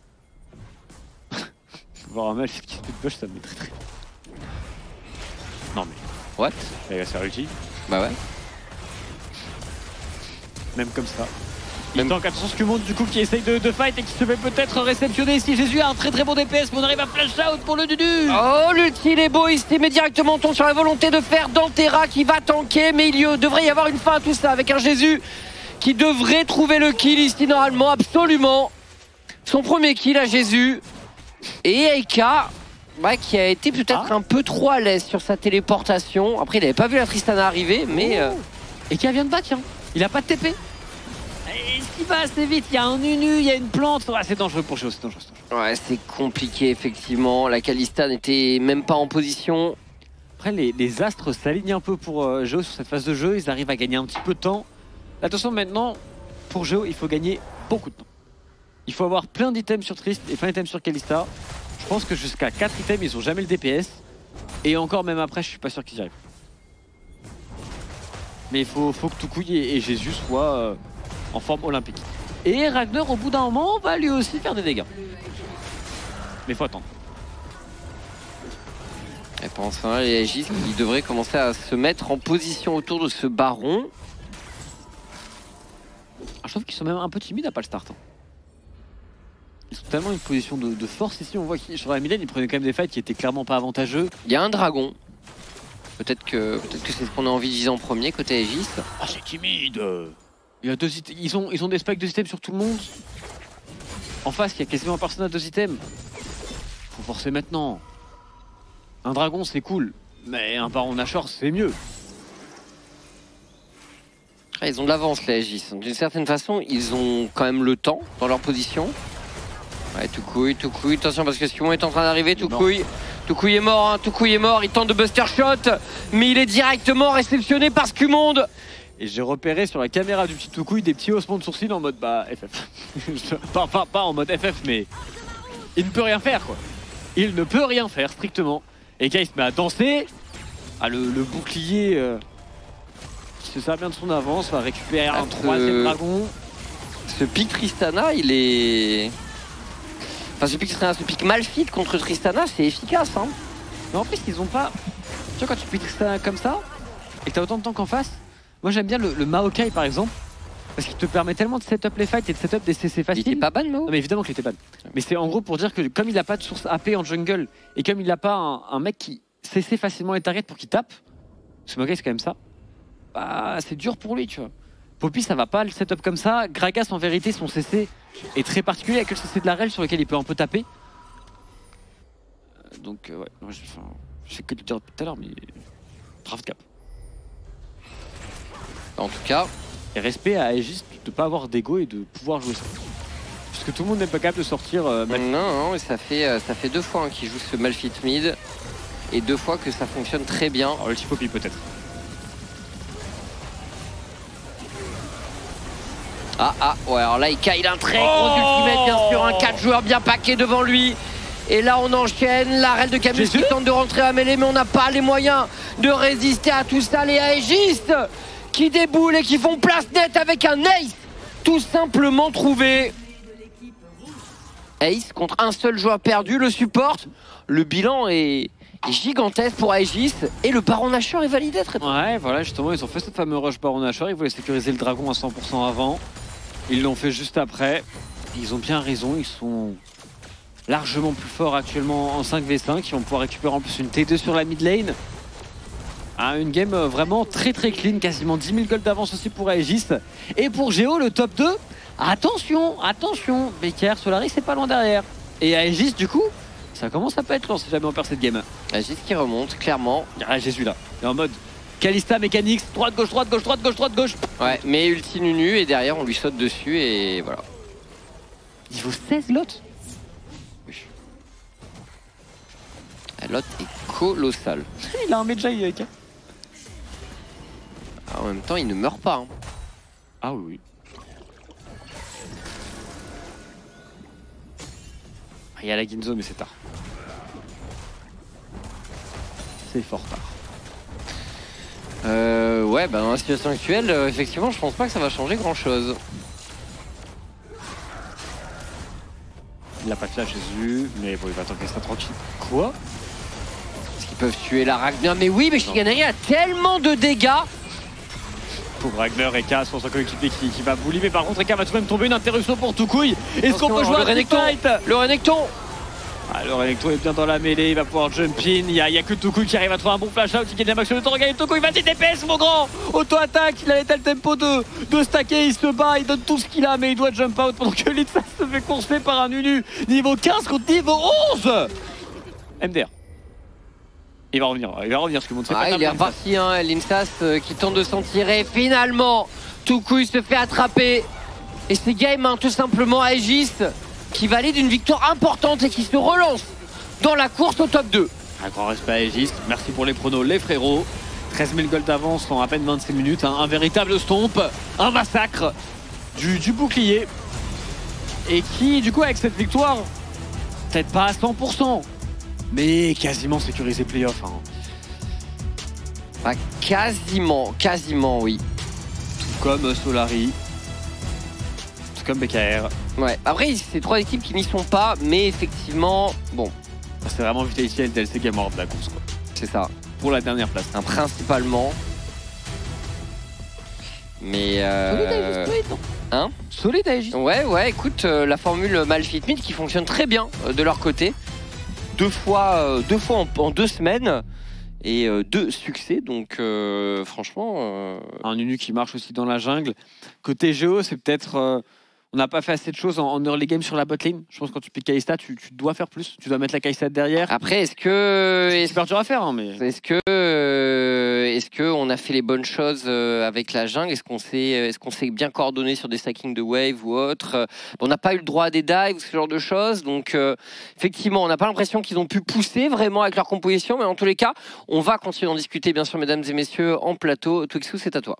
Voir un Malphite qui split push, ça me met très très. Non mais. What? Il va se faire ulti. Bah ouais. Même comme ça. Il tank, attention ce que monte du coup qui essaye de fight et qui se fait peut-être réceptionner ici. Jésus a un très très bon DPS, mais on arrive à flash out pour le Dudu. Oh, l'ulti il est beau, il se met directement tombe sur la volonté de faire d'Antera qui va tanker, mais il devrait y avoir une fin à tout ça avec un Jésus qui devrait trouver le kill ici normalement, absolument. Son premier kill à Jésus. Et Eka, qui a été peut-être un peu trop à l'aise sur sa téléportation. Après il n'avait pas vu la Tristana arriver, mais... Eka vient de battre, hein. Il a pas de TP. Il va assez vite, il y a un Nunu, il y a une plante. Ouais, c'est dangereux pour Géo, c'est dangereux. Ouais, c'est compliqué effectivement. La Kalista n'était même pas en position. Après, les astres s'alignent un peu pour Géo sur cette phase de jeu. Ils arrivent à gagner un petit peu de temps. Attention maintenant, pour Géo, il faut gagner beaucoup de temps. Il faut avoir plein d'items sur Trist et plein d'items sur Kalista. Je pense que jusqu'à 4 items, ils ont jamais le DPS. Et encore, même après, je suis pas sûr qu'ils y arrivent. Mais il faut que Toucouille et Jésus soient... en forme olympique. Et Ragnar au bout d'un moment va lui aussi faire des dégâts. Mais faut attendre. Et pendant ce temps-là, les Aegis qui devraient commencer à se mettre en position autour de ce baron. Ah, je trouve qu'ils sont même un peu timides à pas le start. Hein. Ils sont tellement une position de force ici. On voit que sur la midlane, ils prenaient quand même des fights qui étaient clairement pas avantageux. Il y a un dragon. Peut-être que c'est ce qu'on a envie de viser en premier côté Aegis. Ah, c'est timide. Il y a ils ont des specs 2 items sur tout le monde. En face, il y a quasiment personne à 2 items. Faut forcer maintenant. Un dragon, c'est cool. Mais un baron Nashor, c'est mieux. Ils ont de l'avance, les Aegis. D'une certaine façon, ils ont quand même le temps dans leur position. Ouais, Toucouille. Attention, parce que Skumon est en train d'arriver. Toucouille est mort, hein. Toucouille est mort. Il tente de buster shot. Mais il est directement réceptionné par Skumonde. Et j'ai repéré sur la caméra du petit Toucouille des petits haussements de sourcils en mode FF. pas en mode FF, mais il ne peut rien faire quoi. Il ne peut rien faire strictement. Et Kai se met à danser. Ah, le bouclier qui se sert bien de son avance, va récupérer un 3e dragon. Ce pic Tristana, il est Enfin, ce pick Malphite contre Tristana, c'est efficace. Hein. Mais en plus, ils ont pas. Tu vois, quand tu piques ça comme ça, et que t'as autant de temps qu'en face, moi j'aime bien le Maokai par exemple, parce qu'il te permet tellement de setup les fights et de setup des CC faciles. Il était pas ban, Mao? Non, mais évidemment qu'il était ban. Mais c'est en gros pour dire que comme il a pas de source AP en jungle, et comme il a pas un mec qui CC facilement les targets pour qu'il tape, ce Maokai c'est quand même ça, bah c'est dur pour lui, tu vois. Poppy ça va pas le setup comme ça. Gragas en vérité son CC est très particulier avec le CC de la REL sur lequel il peut un peu taper. Donc ouais, moi, je sais que le dire depuis tout à l'heure, mais brave cap. En tout cas, et respect à Aegis de pas avoir d'ego et de pouvoir jouer ça. Parce que tout le monde n'est pas capable de sortir. Non, ça fait 2 fois qu'il joue ce Malphite mid et 2 fois que ça fonctionne très bien. Alors, le petit Poppy peut-être. Ouais, alors là il a un très gros ultimate bien sûr, un 4 joueurs bien paqué devant lui. Et là on enchaîne, la reine de Camus qui tente de rentrer à mêlée mais on n'a pas les moyens de résister à tout ça. Les Aegistes qui déboulent et qui font place nette avec un ace tout simplement trouvé. Ace contre un seul joueur perdu, le support, le bilan est gigantesque pour Aegis et le Baron Nashor est validé très bien. Ouais, voilà, justement, ils ont fait cette fameuse rush Baron Nashor, ils voulaient sécuriser le dragon à 100% avant. Ils l'ont fait juste après. Ils ont bien raison, ils sont largement plus forts actuellement en 5v5. Ils vont pouvoir récupérer en plus une T2 sur la mid lane. Une game vraiment très clean, quasiment 10 000 gold d'avance aussi pour Aegis. Et pour Géo, le top 2, attention, Becker, Solari, c'est pas loin derrière. Et Aegis, du coup, ça commence à pas être long si jamais on perd cette game. Aegis qui remonte, clairement. Ah, Jésus là, il est en mode Kalista Mechanics, droite, gauche, droite, gauche, droite, gauche, droite, gauche. Ouais, mais ulti Nunu et derrière on lui saute dessus et voilà. Niveau 16 Lot. Oui. Lot est colossal. Il a un Medjay avec. En même temps, il ne meurt pas. Hein. Ah oui. Il y a la Ginzo, mais c'est tard. C'est fort tard. Ouais, bah dans la situation actuelle, effectivement, je pense pas que ça va changer grand chose. Il a pas flash Jésus, mais bon, il va tanker ça tranquille. Quoi? Est-ce qu'ils peuvent tuer la Ragnar bien? Mais oui, mais Shiganari a tellement de dégâts. Pour Ragnar, Eka sur son coéquipier qui va bully, mais par contre Eka va tout de même tomber, une interruption pour Toucouille. Est-ce qu'on peut jouer à Fight? Le Renekton. Le Renekton est bien dans la mêlée, il va pouvoir jump in. Il y a que Toucouille qui arrive à trouver un bon flash out, qui gagne un max de temps. Regardez Toucouille, vas-y DPS mon grand. Auto-attaque, il a l'état le tempo de stacker, il se bat, il donne tout ce qu'il a, mais il doit jump out pendant que Linsas se fait courser par un Nunu. Niveau 15 contre niveau 11. MDR. Il va revenir ce que montre. Il est reparti, hein, Linsas qui tente de s'en tirer. Finalement, Toucouille se fait attraper. Et c'est game, hein, tout simplement, Aegis qui valide une victoire importante et qui se relance dans la course au top 2. Un grand respect à Aegis, merci pour les pronos les frérots. 13 000 gold d'avance en à peine 26 minutes, hein. Un véritable stomp, un massacre du bouclier. Et qui, du coup, avec cette victoire, peut-être pas à 100%, mais quasiment sécurisé playoff. Hein. Bah, quasiment, oui. Tout comme Solari, tout comme BKR. Ouais, après, c'est 3 équipes qui n'y sont pas, mais effectivement, bon. C'est vraiment Vitality et LTLC Game World de la course, quoi. C'est ça. Pour la dernière place. Hein, principalement. Mais hein? Solide Aegis. Ouais, écoute, la formule Malphite Mid qui fonctionne très bien de leur côté. 2 fois en 2 semaines. Et 2 succès, donc franchement... Un Nunu qui marche aussi dans la jungle. Côté Géo, c'est peut-être... on n'a pas fait assez de choses en early game sur la bot lane. Je pense que quand tu piques Kalista, tu dois faire plus. Tu dois mettre la Kalista derrière. Après, est-ce que... C'est super dur à faire, hein, mais... Est-ce que on a fait les bonnes choses avec la jungle? Est-ce qu'on s'est bien coordonné sur des stackings de wave ou autre? On n'a pas eu le droit à des dives ou ce genre de choses. Donc, effectivement, on n'a pas l'impression qu'ils ont pu pousser vraiment avec leur composition. Mais en tous les cas, on va continuer d'en discuter, bien sûr, mesdames et messieurs, en plateau. Twixou, c'est à toi.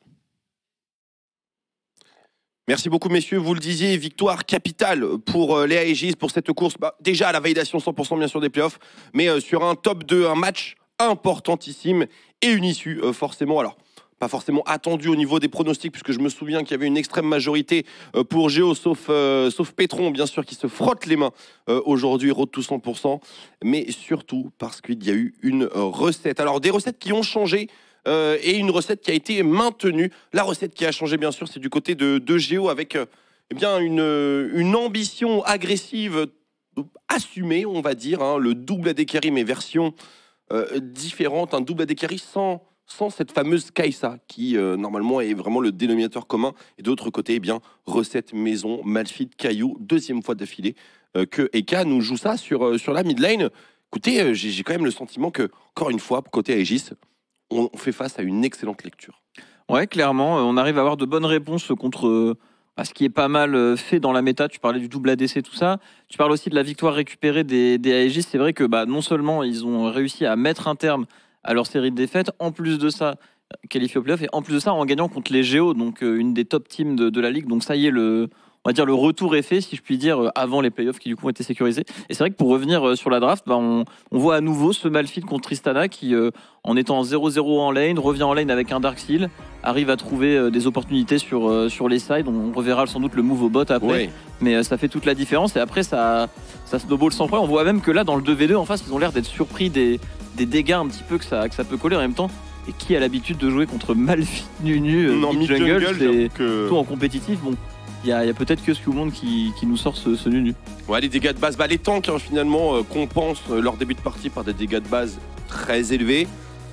Merci beaucoup messieurs, vous le disiez, victoire capitale pour les Aegis pour cette course. Déjà la validation 100% bien sûr des playoffs, mais sur un top 2, un match importantissime et une issue forcément. Alors, pas forcément attendu au niveau des pronostics, puisque je me souviens qu'il y avait une extrême majorité pour Géo, sauf Pétron, bien sûr, qui se frotte les mains aujourd'hui, road to 100%, mais surtout parce qu'il y a eu une recette. Alors, des recettes qui ont changé, et une recette qui a été maintenue. La recette qui a changé, bien sûr, c'est du côté de Géo, avec eh bien, une ambition agressive assumée, on va dire, hein, le double AD carry, mais version différente, un double AD carry sans cette fameuse Kai'Sa qui normalement est vraiment le dénominateur commun. Et d'autre côté, eh bien, recette maison, Malphite, Caillou, deuxième fois d'affilée que Eka nous joue ça sur la mid lane. Écoutez, j'ai quand même le sentiment que, encore une fois, côté Aegis, on fait face à une excellente lecture. Ouais, clairement, on arrive à avoir de bonnes réponses contre ce qui est pas mal fait dans la méta. Tu parlais du double ADC, tout ça. Tu parles aussi de la victoire récupérée des Aegis. C'est vrai que non seulement ils ont réussi à mettre un terme à leur série de défaites, en plus de ça, qualifié au playoff, et en plus de ça, en gagnant contre les Géos, donc une des top teams de la ligue. Donc ça y est, on va dire le retour est fait, si je puis dire, avant les playoffs qui du coup ont été sécurisés. Et c'est vrai que pour revenir sur la draft, on voit à nouveau ce Malphite contre Tristana qui, en étant 0-0 en lane, revient en lane avec un Dark Seal, arrive à trouver des opportunités sur les sides. On reverra sans doute le move au bot après, ouais. Mais ça fait toute la différence. Et après, ça snowball sans problème. On voit même que là, dans le 2v2, en face, ils ont l'air d'être surpris des dégâts un petit peu que ça peut coller en même temps. Et qui a l'habitude de jouer contre Malphite Nunu mid-jungle, c'est tout en compétitif. Bon. Il y a peut-être que Skewmond qui nous sort ce Nunu. Ouais, les dégâts de base, les tanks finalement compensent leur début de partie par des dégâts de base très élevés.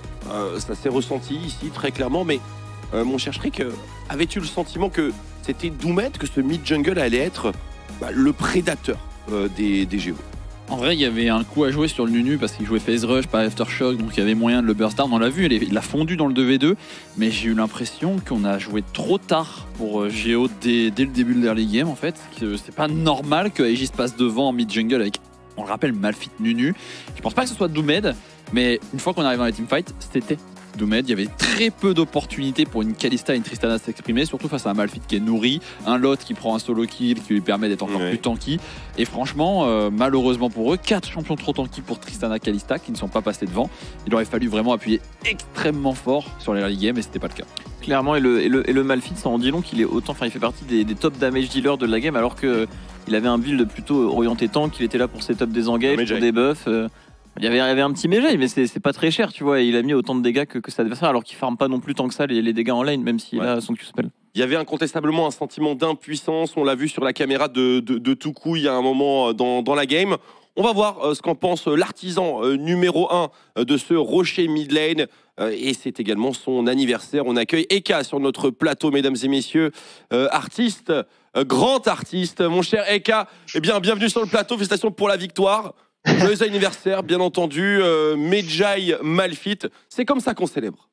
Ça s'est ressenti ici très clairement, mais mon cher Shriek, avais-tu le sentiment que c'était Doomed, que ce mid-jungle allait être le prédateur des Géos? En vrai, il y avait un coup à jouer sur le Nunu parce qu'il jouait Phase Rush, pas Aftershock, donc il y avait moyen de le burst down. On l'a vu, il a fondu dans le 2v2, mais j'ai eu l'impression qu'on a joué trop tard pour Géo dès le début de l'early game en fait. C'est pas normal que Aegis passe devant en mid-jungle avec, on le rappelle, Malphite Nunu. Je pense pas que ce soit Doomed, mais une fois qu'on arrive dans les teamfights, c'était Doomed. Il y avait très peu d'opportunités pour une Kalista et une Tristana s'exprimer, surtout face à un Malphite qui est nourri, un Lot qui prend un solo kill qui lui permet d'être encore plus tanky. Et franchement, malheureusement pour eux, 4 champions trop tanky pour Tristana Kalista qui ne sont pas passés devant. Il aurait fallu vraiment appuyer extrêmement fort sur les early games et c'était pas le cas. Clairement, et le Malphite, ça en dit long qu'il est autant, il fait partie des top damage dealers de la game, alors que il avait un build plutôt orienté tank, il était là pour setup des engages, pour des buffs. Il y avait un petit Méjay, mais c'est pas très cher, tu vois. Et il a mis autant de dégâts que ses adversaires, alors qu'il farme pas non plus tant que ça les dégâts en lane, même s'il a son Q-spell. Il y avait incontestablement un sentiment d'impuissance. On l'a vu sur la caméra de Tuku il y a un moment dans la game. On va voir ce qu'en pense l'artisan numéro 1 de ce rocher mid lane. Et c'est également son anniversaire. On accueille Eka sur notre plateau, mesdames et messieurs. Artiste, grand artiste, mon cher Eka. Eh bien, bienvenue sur le plateau. Félicitations pour la victoire. Joyeux anniversaire, bien entendu. Medjay Malphite. C'est comme ça qu'on célèbre.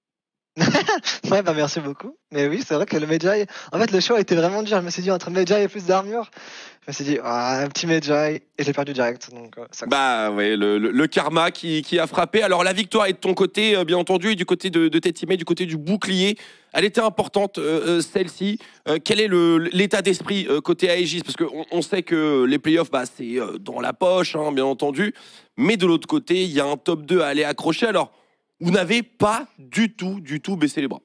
Ouais, merci beaucoup. Mais oui, c'est vrai que le Medjay, en fait, le choix était vraiment dur. Je me suis dit, entre Medjay et plus d'armure, je me suis dit, un petit Medjay, et j'ai perdu direct. Donc, ouais, le karma qui a frappé. Alors, la victoire est de ton côté, bien entendu, et du côté de tes teammates, du côté du bouclier. Elle était importante, celle-ci. Quel est l'état d'esprit côté Aegis? Parce qu'on sait que les playoffs, c'est dans la poche, hein, bien entendu. Mais de l'autre côté, il y a un top 2 à aller accrocher. Alors, vous n'avez pas du tout baissé les bras.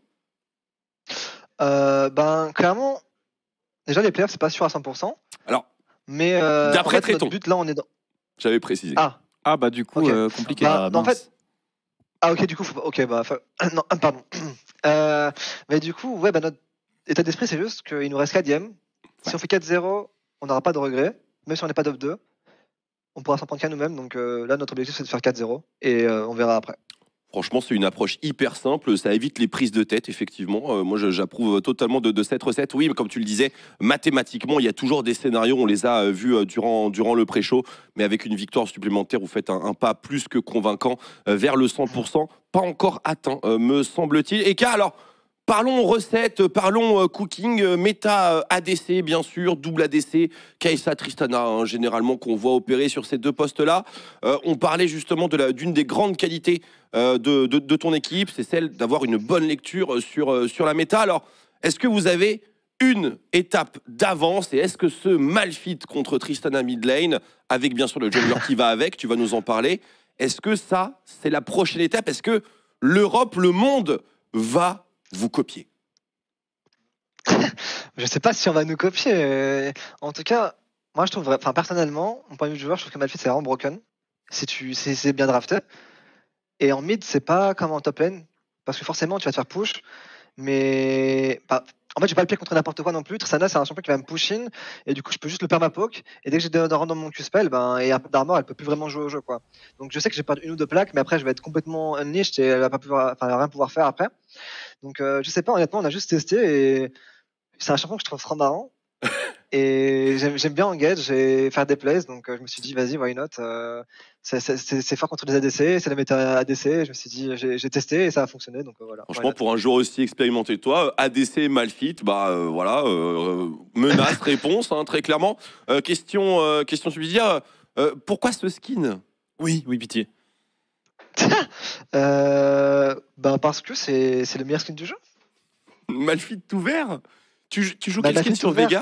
Clairement, déjà les playoffs c'est pas sûr à 100%. Alors, mais d'après Tréton, notre but là on est dans. J'avais précisé. Du coup compliqué. En fait. Ok, du coup non, pardon. Mais du coup notre état d'esprit c'est juste qu'il nous reste 4 games. Si on fait 4-0, on n'aura pas de regrets. Même si on n'est pas top 2, on pourra s'en prendre qu'à nous-mêmes. Donc là notre objectif c'est de faire 4-0 et on verra après. Franchement, c'est une approche hyper simple. Ça évite les prises de tête, effectivement. Moi, j'approuve totalement de cette recette. Oui, mais comme tu le disais, mathématiquement, il y a toujours des scénarios. On les a vus durant le pré-show. Mais avec une victoire supplémentaire, vous faites un pas plus que convaincant vers le 100%. Pas encore atteint, me semble-t-il. Et alors, parlons recettes, parlons cooking, méta ADC, bien sûr, double ADC, Kai'Sa, Tristana, hein, généralement, qu'on voit opérer sur ces deux postes-là. On parlait justement d'une des grandes qualités de ton équipe, c'est celle d'avoir une bonne lecture sur la méta. Alors, est-ce que vous avez une étape d'avance et est-ce que ce Malphite contre Tristana mid lane, avec bien sûr le jungler qui va avec, tu vas nous en parler, est-ce que ça, c'est la prochaine étape? Est-ce que l'Europe, le monde va vous copier? Je sais pas si on va nous copier. En tout cas, moi je trouve, personnellement, mon point de vue du joueur, je trouve que Malphite c'est vraiment broken. C'est bien drafté. Et en mid, c'est pas comme en top lane. Parce que forcément, tu vas te faire push. Mais en fait, j'ai pas le pied contre n'importe quoi non plus. Tristana, c'est un champion qui va me push in. Et du coup, je peux juste le permapoke. Et dès que j'ai de rendre dans mon Q-spell, et un peu d'armor, elle peut plus vraiment jouer au jeu, quoi. Donc je sais que j'ai perdu une ou deux plaques, mais après, je vais être complètement unleashed et elle va rien pouvoir faire après. Donc je sais pas, honnêtement, on a juste testé et c'est un champion que je trouve trop marrant. Et j'aime bien engage et faire des plays, donc je me suis dit vas-y, why not. C'est fort contre les ADC, c'est la méta ADC. Je me suis dit j'ai testé et ça a fonctionné, donc voilà. Franchement, pour un joueur aussi expérimenté que toi, ADC Malphite, voilà, menace, réponse, hein, très clairement. Question subsidiaire, pourquoi ce skin? Oui, pitié. Parce que c'est le meilleur skin du jeu. Malphite tout vert. Tu joues quel skin sur Veigar Veigar?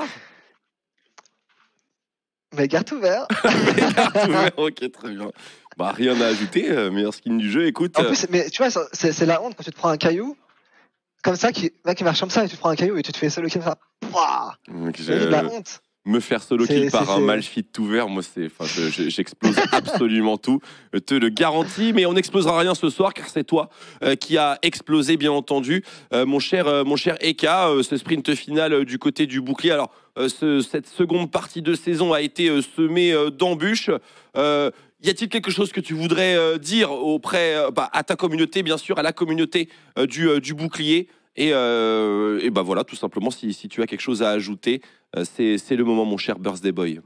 Veigar tout vert. Veigar tout vert, ok, très bien. Rien à ajouter, meilleur skin du jeu, écoute. En plus, mais tu vois, c'est la honte quand tu te prends un caillou, comme ça, qui marche comme ça, et tu te prends un caillou et tu te fais solo kill comme ça. C'est la honte. Me faire solo kill par un Malphite tout vert, moi j'explose absolument tout. Te le garantis, mais on n'explosera rien ce soir car c'est toi qui a explosé bien entendu. Mon cher Eka, ce sprint final du côté du bouclier. Alors cette seconde partie de saison a été semée d'embûches. Y a-t-il quelque chose que tu voudrais dire auprès à ta communauté, bien sûr, à la communauté du bouclier? Et voilà, tout simplement, si tu as quelque chose à ajouter, c'est le moment, mon cher Birthday Boy.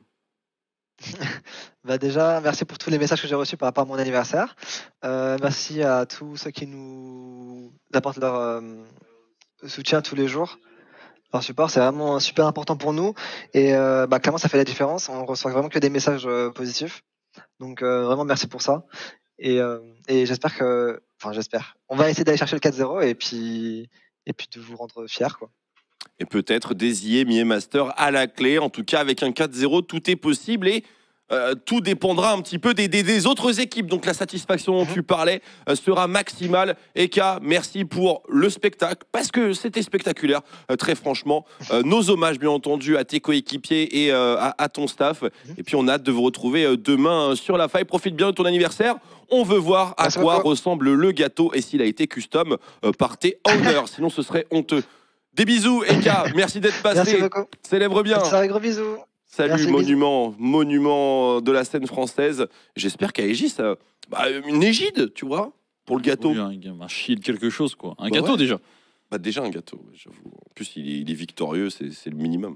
Déjà, merci pour tous les messages que j'ai reçus par rapport à mon anniversaire. Merci à tous ceux qui nous apportent leur soutien tous les jours. Leur support, c'est vraiment super important pour nous. Et clairement, ça fait la différence. On reçoit vraiment que des messages positifs. Donc, vraiment, merci pour ça. Et j'espère que... j'espère. On va essayer d'aller chercher le 4-0 et puis de vous rendre fiers, quoi. Et peut-être des IE Master à la clé. En tout cas, avec un 4-0, tout est possible et tout dépendra un petit peu des autres équipes. Donc la satisfaction dont tu parlais sera maximale. Eka, merci pour le spectacle, parce que c'était spectaculaire, très franchement. Nos hommages, bien entendu, à tes coéquipiers et à ton staff. Et puis on a hâte de vous retrouver demain sur la faille. Profite bien de ton anniversaire. On veut voir à quoi ressemble le gâteau et s'il a été custom par tes owners. Sinon, ce serait honteux. Des bisous, Eka. Merci d'être passé. Merci beaucoup. Célèbre bien. Gros bisous. Salut, merci, monument de la scène française. J'espère qu'à Aegis, une égide, tu vois, pour le gâteau. Oui, un shield, quelque chose, quoi. Un gâteau, déjà. Déjà un gâteau, j'avoue. En plus, il est victorieux, c'est le minimum.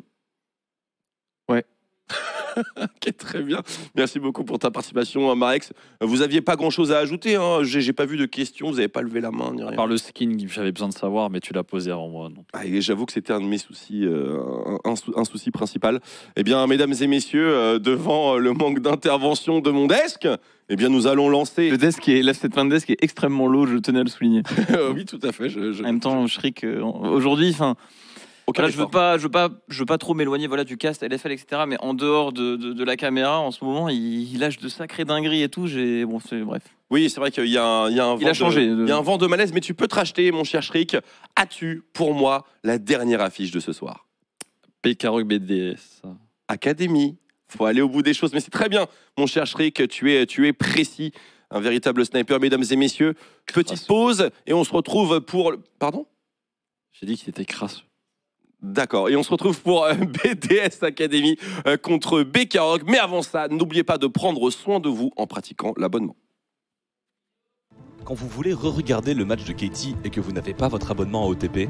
Ouais. Ok, très bien. Merci beaucoup pour ta participation, Marex. Vous aviez pas grand-chose à ajouter, hein. J'ai pas vu de questions, vous avez pas levé la main ni rien. Par le skin, j'avais besoin de savoir, mais tu l'as posé avant moi. J'avoue que c'était un de mes soucis, un souci principal. Eh bien, mesdames et messieurs, devant le manque d'intervention de mon desk, eh bien, nous allons lancer. Le desk cette fin de desk est extrêmement low, je tenais à le souligner. Oui, tout à fait. En même temps, Shriek, aujourd'hui, Voilà, je veux pas trop m'éloigner du cast LFL, etc. Mais en dehors de la caméra, en ce moment, il lâche de sacrées dingueries et tout. Bref. Oui, c'est vrai qu'il y a un vent de malaise, mais tu peux te racheter, mon cher Shriek. As-tu, pour moi, la dernière affiche de ce soir? PKROG BDS. Académie. Faut aller au bout des choses, mais c'est très bien, mon cher Shriek. Tu es précis. Un véritable sniper, mesdames et messieurs. Petite pause, et on se retrouve pour... Pardon? J'ai dit qu'il était crasseux. D'accord, et on se retrouve pour BDS Academy contre PKROG. Mais avant ça, n'oubliez pas de prendre soin de vous en pratiquant l'abonnement. Quand vous voulez re-regarder le match de Katie et que vous n'avez pas votre abonnement à OTP,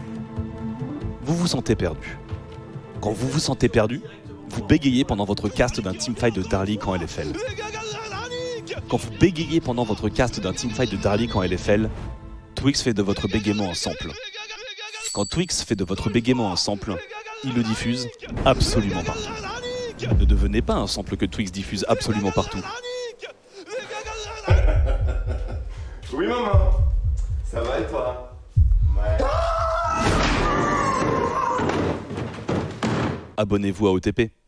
vous vous sentez perdu. Quand vous vous sentez perdu, vous bégayez pendant votre cast d'un teamfight de Darlik en LFL. Quand vous bégayez pendant votre cast d'un teamfight de Darlik en LFL, Twix fait de votre bégaiement un sample. Quand Twix fait de votre bégaiement un sample, il le diffuse absolument partout. Ne devenez pas un sample que Twix diffuse absolument partout. Oui maman, ça va et toi? Ouais. Abonnez-vous à OTP.